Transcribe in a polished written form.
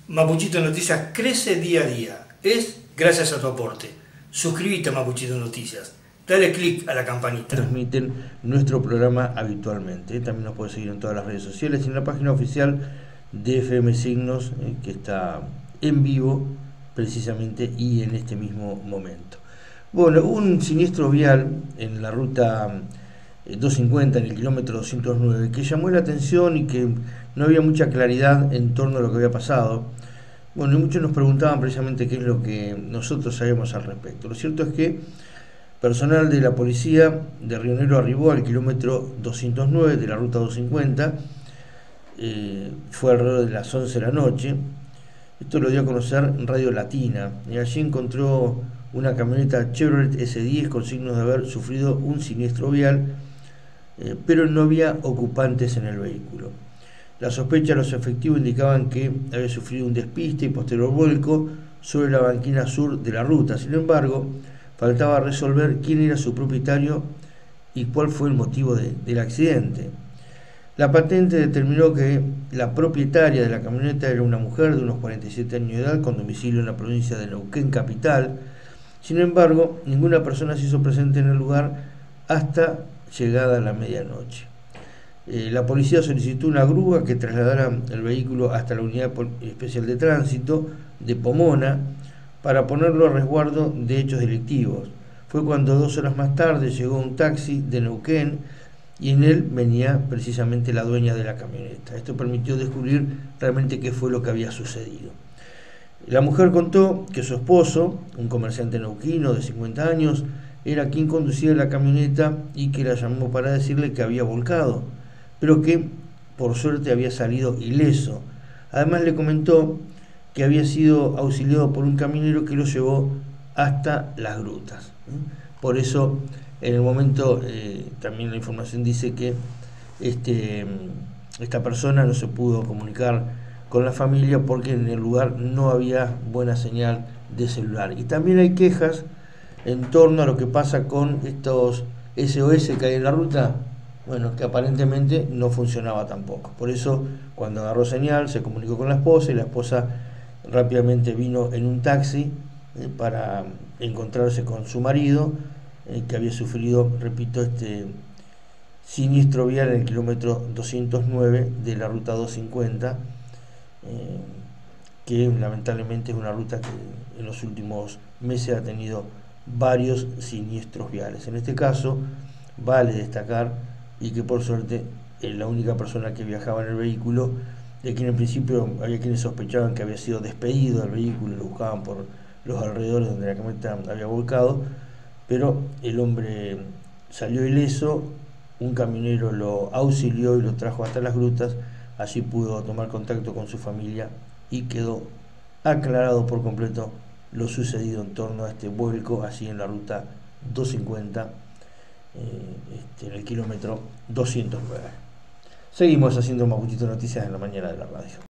Mapuchito Noticias crece día a día. Es gracias a tu aporte. Suscríbete a Mapuchito Noticias. Dale click a la campanita. Transmiten nuestro programa habitualmente. También nos puedes seguir en todas las redes sociales y en la página oficial de FM Signos, que está en vivo precisamente y en este mismo momento. Bueno, un siniestro vial en la ruta 250, en el kilómetro 209, que llamó la atención y que no había mucha claridad en torno a lo que había pasado. Bueno, y muchos nos preguntaban precisamente qué es lo que nosotros sabemos al respecto. Lo cierto es que personal de la policía de Río Negro arribó al kilómetro 209 de la ruta 250, fue alrededor de las 11 de la noche. Esto lo dio a conocer Radio Latina, y allí encontró una camioneta Chevrolet S10 con signos de haber sufrido un siniestro vial, pero no había ocupantes en el vehículo. La sospecha de los efectivos indicaban que había sufrido un despiste y posterior vuelco sobre la banquina sur de la ruta. Sin embargo, faltaba resolver quién era su propietario y cuál fue el motivo del accidente. La patente determinó que la propietaria de la camioneta era una mujer de unos 47 años de edad con domicilio en la provincia de Neuquén capital. Sin embargo, ninguna persona se hizo presente en el lugar hasta llegada la medianoche. La policía solicitó una grúa que trasladara el vehículo hasta la Unidad Especial de Tránsito de Pomona para ponerlo a resguardo de hechos delictivos. Fue cuando 2 horas más tarde llegó un taxi de Neuquén y en él venía precisamente la dueña de la camioneta. Esto permitió descubrir realmente qué fue lo que había sucedido. La mujer contó que su esposo, un comerciante neuquino de 50 años, era quien conducía la camioneta y que la llamó para decirle que había volcado, pero que por suerte había salido ileso. Además le comentó que había sido auxiliado por un camionero que lo llevó hasta las grutas. Por eso, en el momento, también la información dice que esta persona no se pudo comunicar con la familia porque en el lugar no había buena señal de celular. Y también hay quejas en torno a lo que pasa con estos SOS que hay en la ruta, bueno, que aparentemente no funcionaba tampoco. Por eso, cuando agarró señal, se comunicó con la esposa y la esposa rápidamente vino en un taxi para encontrarse con su marido, que había sufrido, repito, este siniestro vial en el kilómetro 209 de la ruta 250, que lamentablemente es una ruta que en los últimos meses ha tenido varios siniestros viales. En este caso, vale destacar y que por suerte la única persona que viajaba en el vehículo, de quien en principio había quienes sospechaban que había sido despedido del vehículo, lo buscaban por los alrededores donde la camioneta había volcado, pero el hombre salió ileso, un camionero lo auxilió y lo trajo hasta las grutas. Allí pudo tomar contacto con su familia y quedó aclarado por completo lo sucedido en torno a este vuelco allí en la ruta 250, en el kilómetro 209. Seguimos haciendo Mapuchito Noticias en la mañana de la radio.